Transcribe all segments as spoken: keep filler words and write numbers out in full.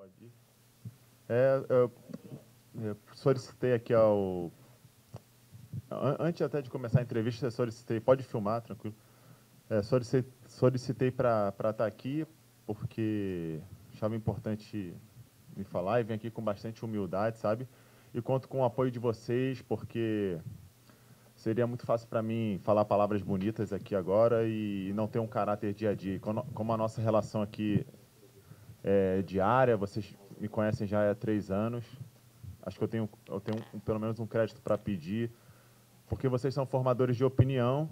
Pode ir. É, eu, eu solicitei aqui ao... Antes até de começar a entrevista, eu solicitei... Pode filmar, tranquilo. É, solicitei solicitei para estar aqui, porque achava importante me falar e vim aqui com bastante humildade, sabe? E conto com o apoio de vocês, porque seria muito fácil para mim falar palavras bonitas aqui agora e não ter um caráter dia a dia. Como a nossa relação aqui é diária, vocês me conhecem já há três anos, acho que eu tenho, eu tenho um, pelo menos um crédito para pedir, porque vocês são formadores de opinião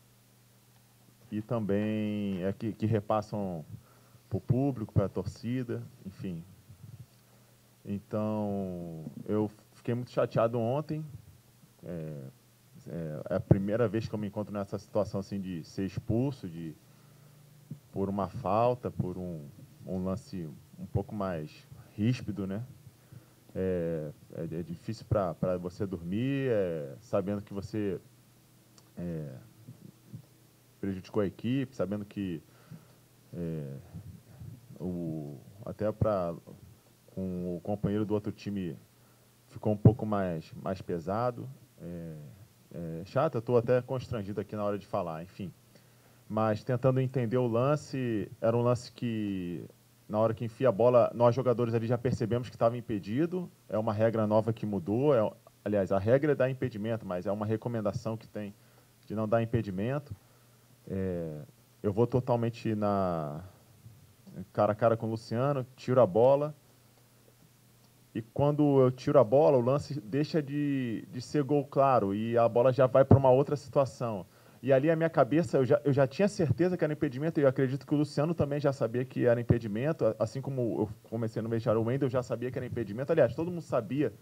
e também é que, que repassam para o público, para a torcida, enfim. Então, eu fiquei muito chateado ontem. É, é, é a primeira vez que eu me encontro nessa situação assim de ser expulso, de por uma falta, por um, um lance um pouco mais ríspido, né? É, é, é difícil para você dormir, é, sabendo que você é, prejudicou a equipe, sabendo que é, o, até para com o companheiro do outro time ficou um pouco mais, mais pesado. É, é chato, eu estou até constrangido aqui na hora de falar, enfim. Mas tentando entender o lance, era um lance que, na hora que enfia a bola, nós jogadores ali já percebemos que estava impedido. É uma regra nova que mudou. É, aliás, a regra é dar impedimento, mas é uma recomendação que tem de não dar impedimento. É, eu vou totalmente na cara a cara com o Luciano, tiro a bola. E quando eu tiro a bola, o lance deixa de, de ser gol claro e a bola já vai para uma outra situação. E ali a minha cabeça, eu já, eu já tinha certeza que era impedimento, e eu acredito que o Luciano também já sabia que era impedimento, assim como eu comecei no vestiário, o Wendel já sabia que era impedimento. Aliás, todo mundo sabia.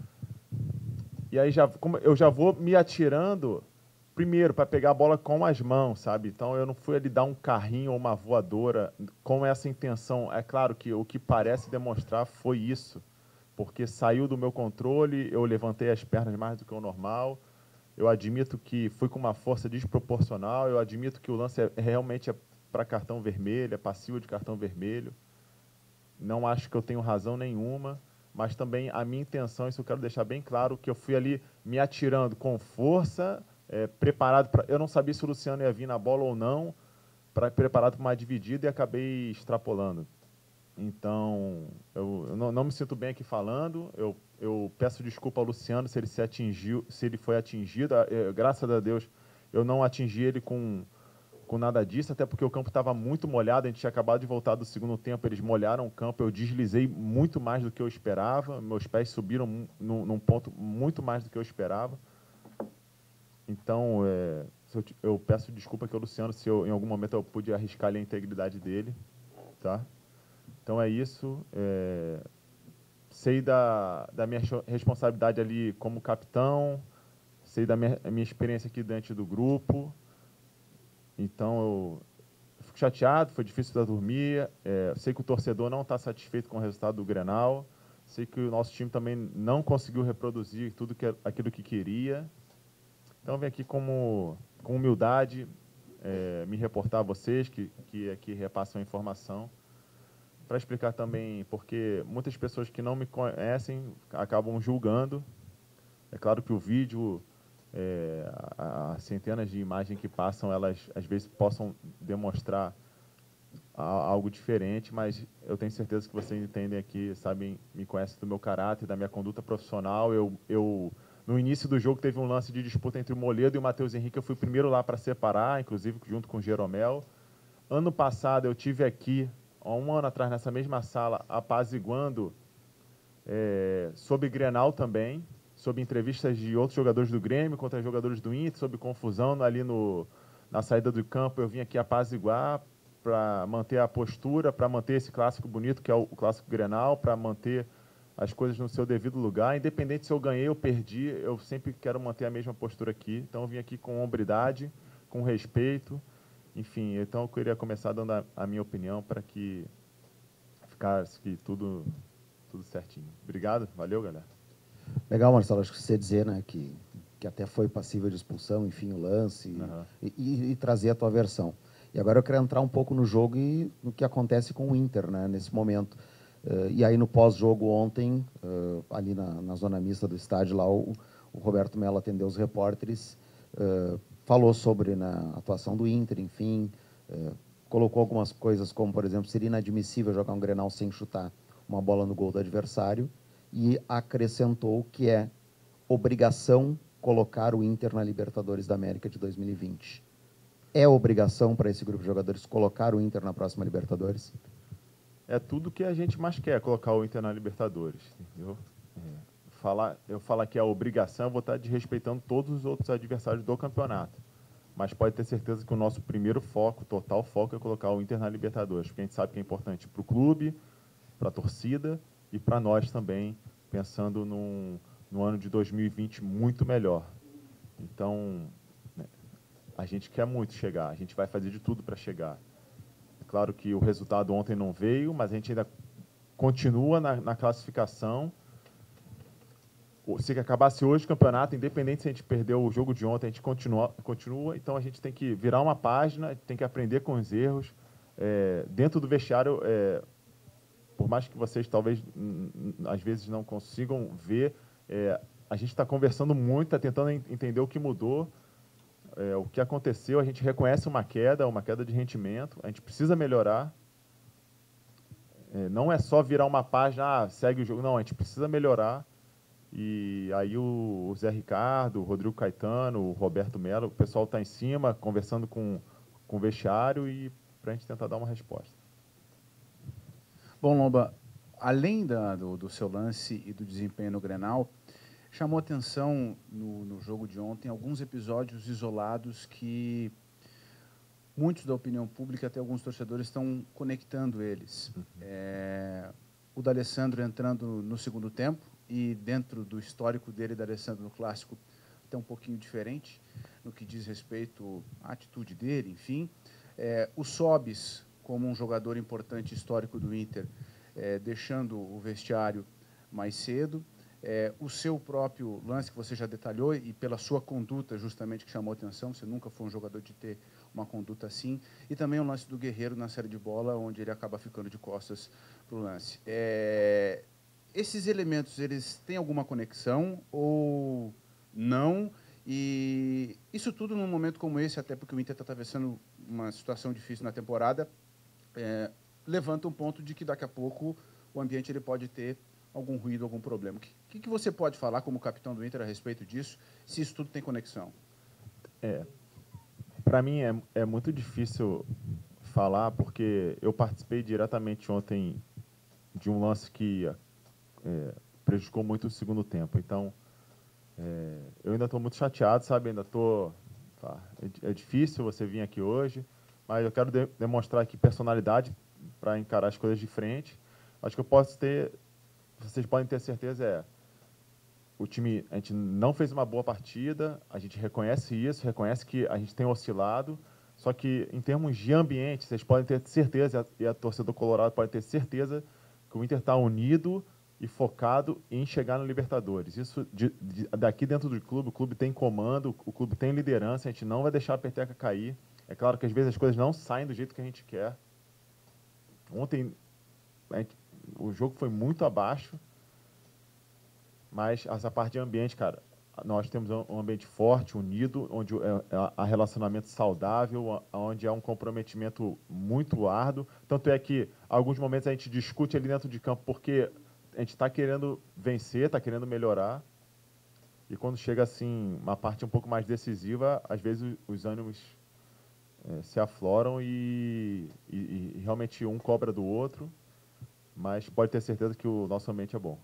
E aí já, como eu já vou me atirando, primeiro, para pegar a bola com as mãos, sabe? Então eu não fui ali dar um carrinho ou uma voadora com essa intenção. É claro que o que parece demonstrar foi isso, porque saiu do meu controle, eu levantei as pernas mais do que o normal, eu admito que fui com uma força desproporcional, eu admito que o lance é, realmente é para cartão vermelho, é passivo de cartão vermelho, não acho que eu tenho razão nenhuma, mas também a minha intenção, isso eu quero deixar bem claro, que eu fui ali me atirando com força, é, preparado para... Eu não sabia se o Luciano ia vir na bola ou não, pra, preparado para uma dividida e acabei extrapolando. Então, eu, eu não, não me sinto bem aqui falando. Eu, eu peço desculpa ao Luciano se ele se atingiu, se ele foi atingido. Eu, graças a Deus, eu não atingi ele com, com nada disso, até porque o campo estava muito molhado. A gente tinha acabado de voltar do segundo tempo, eles molharam o campo. Eu deslizei muito mais do que eu esperava. Meus pés subiram num, num ponto muito mais do que eu esperava. Então, é, eu, eu peço desculpa aqui ao Luciano se eu, em algum momento eu pude arriscar a integridade dele, tá? Então é isso. É, sei da, da minha responsabilidade ali como capitão, sei da minha, minha experiência aqui dentro do grupo. Então eu, eu fico chateado, foi difícil de dormir. É, sei que o torcedor não está satisfeito com o resultado do Grenal. Sei que o nosso time também não conseguiu reproduzir tudo que, aquilo que queria. Então eu venho aqui como, com humildade é, me reportar a vocês que, que aqui repassam a informação, para explicar também, porque muitas pessoas que não me conhecem acabam julgando. É claro que o vídeo, é, as centenas de imagens que passam, elas às vezes possam demonstrar algo diferente, mas eu tenho certeza que vocês entendem aqui, sabem, me conhecem do meu caráter, da minha conduta profissional. Eu, eu no início do jogo teve um lance de disputa entre o Moledo e o Matheus Henrique, eu fui o primeiro lá para separar, inclusive junto com o Jeromel. Ano passado eu tive aqui, há um ano atrás, nessa mesma sala, apaziguando é, sobre Grenal também, sobre entrevistas de outros jogadores do Grêmio contra jogadores do Inter, sobre confusão ali no, na saída do campo. Eu vim aqui apaziguar para manter a postura, para manter esse clássico bonito que é o, o clássico Grenal, para manter as coisas no seu devido lugar. Independente se eu ganhei ou perdi, eu sempre quero manter a mesma postura aqui. Então eu vim aqui com hombridade, com respeito. Enfim, então eu queria começar dando a, a minha opinião para que ficasse que tudo, tudo certinho. Obrigado, valeu, galera. Legal, Marcelo, acho que você dizer, né, que, que até foi passível de expulsão, enfim, o lance, Uhum. e, e, e trazer a tua versão. E agora eu quero entrar um pouco no jogo e no que acontece com o Inter, né, nesse momento. Uh, e aí, no pós-jogo ontem, uh, ali na, na zona mista do estádio, lá, o, o Roberto Mello atendeu os repórteres, uh, falou sobre, né, a atuação do Inter, enfim, uh, colocou algumas coisas como, por exemplo, seria inadmissível jogar um Grenal sem chutar uma bola no gol do adversário, e acrescentou que é obrigação colocar o Inter na Libertadores da América de dois mil e vinte. É obrigação para esse grupo de jogadores colocar o Inter na próxima Libertadores? É tudo que a gente mais quer, colocar o Inter na Libertadores, entendeu? É, falar, eu falar que é obrigação, eu vou estar desrespeitando todos os outros adversários do campeonato. Mas pode ter certeza que o nosso primeiro foco, total foco, é colocar o Inter na Libertadores, porque a gente sabe que é importante para o clube, para a torcida e para nós também, pensando num, no ano de dois mil e vinte muito melhor. Então, né, a gente quer muito chegar, a gente vai fazer de tudo para chegar. É claro que o resultado ontem não veio, mas a gente ainda continua na, na classificação. Se acabasse hoje o campeonato, independente se a gente perdeu o jogo de ontem, a gente continua, continua. Então, a gente tem que virar uma página, tem que aprender com os erros. É, dentro do vestiário, é, por mais que vocês talvez, às vezes, não consigam ver, é, a gente está conversando muito, está tentando entender o que mudou, é, o que aconteceu. A gente reconhece uma queda, uma queda de rendimento, a gente precisa melhorar. É, não é só virar uma página, ah, segue o jogo. Não, a gente precisa melhorar. E aí o, o Zé Ricardo, o Rodrigo Caetano, o Roberto Mello, o pessoal está em cima, conversando com, com o vestiário e para a gente tentar dar uma resposta. Bom, Lomba, além da, do, do seu lance e do desempenho no Grenal, chamou atenção no, no jogo de ontem alguns episódios isolados que muitos da opinião pública, até alguns torcedores, estão conectando eles. Uhum. É, o D'Alessandro entrando no segundo tempo, e dentro do histórico dele, D'Alessandro, no Clássico, até um pouquinho diferente, no que diz respeito à atitude dele, enfim. É, o Sobis, como um jogador importante histórico do Inter, é, deixando o vestiário mais cedo. É, o seu próprio lance, que você já detalhou, e pela sua conduta, justamente, que chamou atenção, você nunca foi um jogador de ter uma conduta assim, e também o lance do Guerreiro na série de bola, onde ele acaba ficando de costas para o lance. É, esses elementos, eles têm alguma conexão ou não? E isso tudo num momento como esse, até porque o Inter está atravessando uma situação difícil na temporada, é, levanta um ponto de que daqui a pouco o ambiente ele pode ter algum ruído, algum problema. O que, que você pode falar como capitão do Inter a respeito disso, se isso tudo tem conexão? É, para mim é, é muito difícil falar, porque eu participei diretamente ontem de um lance que é, prejudicou muito o segundo tempo. Então, é, eu ainda estou muito chateado, sabe? Ainda estou... Tá, é, é difícil você vir aqui hoje, mas eu quero de, demonstrar aqui personalidade para encarar as coisas de frente. Acho que eu posso ter... Vocês podem ter certeza, é... O time, a gente não fez uma boa partida, a gente reconhece isso, reconhece que a gente tem oscilado, só que, em termos de ambiente, vocês podem ter certeza, e a torcida do Colorado pode ter certeza, que o Inter está unido e focado em chegar no Libertadores. Isso, de, de, daqui dentro do clube, o clube tem comando, o clube tem liderança, a gente não vai deixar a peteca cair. É claro que, às vezes, as coisas não saem do jeito que a gente quer. Ontem, a gente, o jogo foi muito abaixo, mas essa parte de ambiente, cara, nós temos um ambiente forte, unido, onde há relacionamento saudável, onde há um comprometimento muito árduo. Tanto é que, alguns momentos, a gente discute ali dentro de campo porque a gente está querendo vencer, está querendo melhorar. E quando chega, assim, uma parte um pouco mais decisiva, às vezes os ânimos é, se afloram e, e, e realmente um cobra do outro. Mas pode ter certeza que o nosso ambiente é bom.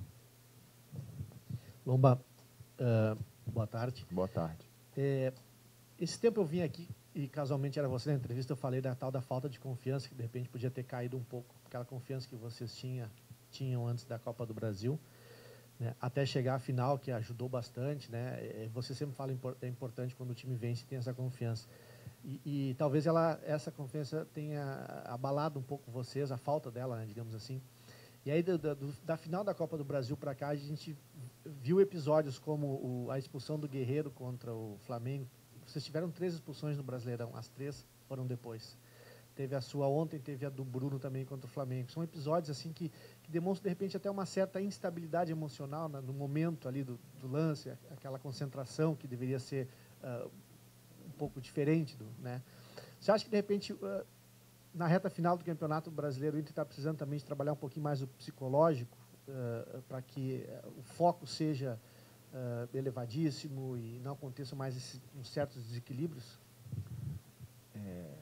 Lomba, uh, boa tarde. Boa tarde. É, esse tempo eu vim aqui e casualmente era você na entrevista, eu falei da tal da falta de confiança, que de repente podia ter caído um pouco, aquela confiança que vocês tinha, tinham antes da Copa do Brasil, né, até chegar à final, que ajudou bastante, né? Você sempre fala que é importante quando o time vence e tem essa confiança. E, e talvez ela, essa confiança tenha abalado um pouco vocês, a falta dela, né, digamos assim. E aí, do, do, da final da Copa do Brasil para cá, a gente viu episódios como o, a expulsão do Guerreiro contra o Flamengo. Vocês tiveram três expulsões no Brasileirão, as três foram depois. teve a sua ontem, teve a do Bruno também contra o Flamengo. São episódios assim que, que demonstram, de repente, até uma certa instabilidade emocional na, no momento ali do, do lance, aquela concentração que deveria ser uh, um pouco diferente. Do, né? Você acha que, de repente, uh, na reta final do Campeonato Brasileiro, o Inter está precisando também de trabalhar um pouquinho mais o psicológico, uh, para que uh, o foco seja uh, elevadíssimo e não aconteçam mais esses, uns certos desequilíbrios? É,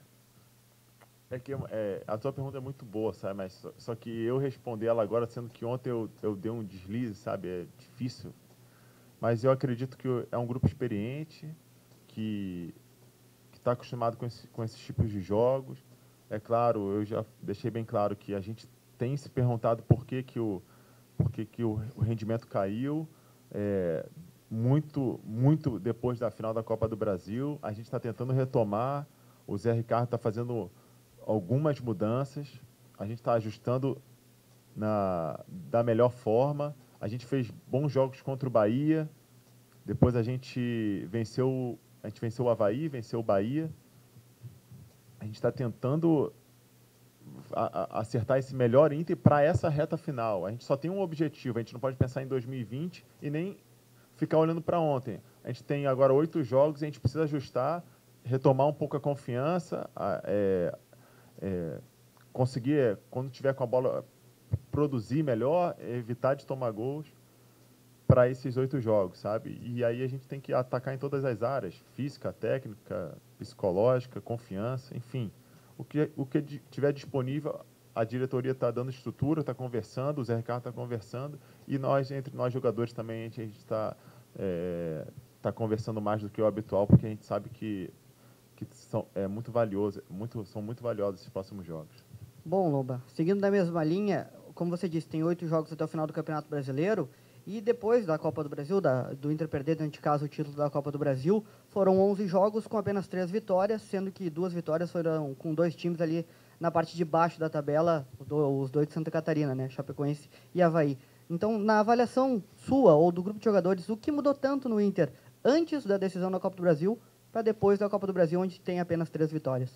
é que é, a tua pergunta é muito boa, sabe? Mas só, só que eu respondi ela agora, sendo que ontem eu, eu dei um deslize, sabe? É difícil. Mas eu acredito que é um grupo experiente, que está acostumado com, esse, com esses tipos de jogos. É claro, eu já deixei bem claro que a gente tem se perguntado por que, que, o, por que, que o, o rendimento caiu. É, muito, muito depois da final da Copa do Brasil. A gente está tentando retomar. O Zé Ricardo está fazendo algumas mudanças. A gente está ajustando na, da melhor forma. A gente fez bons jogos contra o Bahia. Depois a gente venceu, a gente venceu o Avaí, venceu o Bahia. A gente está tentando a, a, acertar esse melhor Inter para essa reta final. A gente só tem um objetivo. A gente não pode pensar em dois mil e vinte e nem ficar olhando para ontem. A gente tem agora oito jogos e a gente precisa ajustar, retomar um pouco a confiança, é, é, conseguir, quando tiver com a bola, produzir melhor, evitar de tomar gols para esses oito jogos, sabe? E aí a gente tem que atacar em todas as áreas, física, técnica, psicológica, confiança, enfim. O que, o que tiver disponível, a diretoria está dando estrutura, está conversando, o Zé Ricardo está conversando, e nós, entre nós jogadores também, a gente está é, tá conversando mais do que o habitual, porque a gente sabe que que são, é muito valioso, muito, são muito valiosos esses próximos jogos. Bom, Loba, seguindo da mesma linha, como você disse, tem oito jogos até o final do Campeonato Brasileiro, e depois da Copa do Brasil, da, do Inter perder, dentro de casa, o título da Copa do Brasil, foram onze jogos com apenas três vitórias, sendo que duas vitórias foram com dois times ali na parte de baixo da tabela, os dois de Santa Catarina, né, Chapecoense e Avaí. Então, na avaliação sua ou do grupo de jogadores, o que mudou tanto no Inter antes da decisão da Copa do Brasil para depois da Copa do Brasil, onde tem apenas três vitórias?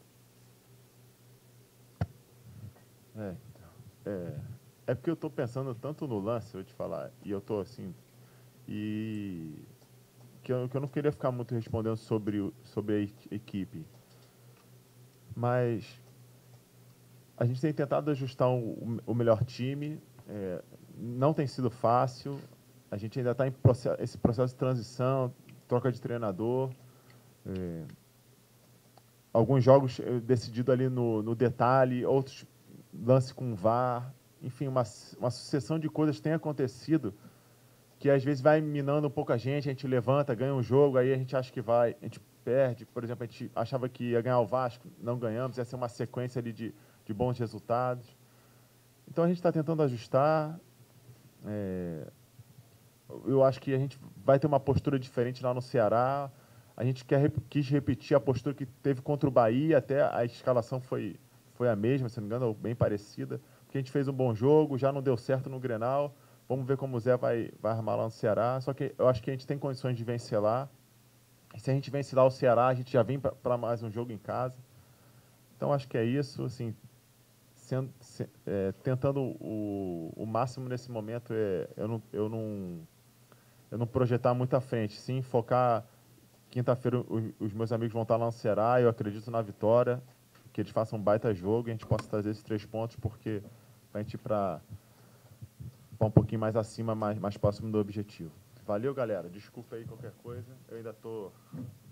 É, é, é porque eu estou pensando tanto no lance, eu vou te falar, e eu estou assim, e que eu, que eu não queria ficar muito respondendo sobre, sobre a equipe, mas a gente tem tentado ajustar o, o melhor time, é, não tem sido fácil, a gente ainda está em processo, esse processo de transição, troca de treinador. É, alguns jogos decididos ali no, no detalhe, outros lance com V A R, enfim, uma, uma sucessão de coisas tem acontecido que às vezes vai minando um pouco a gente, a gente levanta, ganha um jogo, aí a gente acha que vai, a gente perde. Por exemplo, a gente achava que ia ganhar o Vasco, não ganhamos, ia ser uma sequência ali de, de bons resultados. Então a gente está tentando ajustar. É, eu acho que a gente vai ter uma postura diferente lá no Ceará. A gente quer, quis repetir a postura que teve contra o Bahia, até a escalação foi, foi a mesma, se não me engano, bem parecida, porque a gente fez um bom jogo, já não deu certo no Grenal, vamos ver como o Zé vai, vai armar lá no Ceará, só que eu acho que a gente tem condições de vencer lá. E se a gente vencer lá o Ceará, a gente já vem para mais um jogo em casa. Então, acho que é isso, assim, sendo, se, é, tentando o, o máximo nesse momento, é, eu, não, eu, não, eu não projetar muito à frente, sim, focar. Quinta-feira os meus amigos vão estar lá no Ceará, eu acredito na vitória, que eles façam um baita jogo e a gente possa trazer esses três pontos, porque a gente ir para um pouquinho mais acima, mais, mais próximo do objetivo. Valeu, galera. Desculpa aí qualquer coisa, eu ainda estou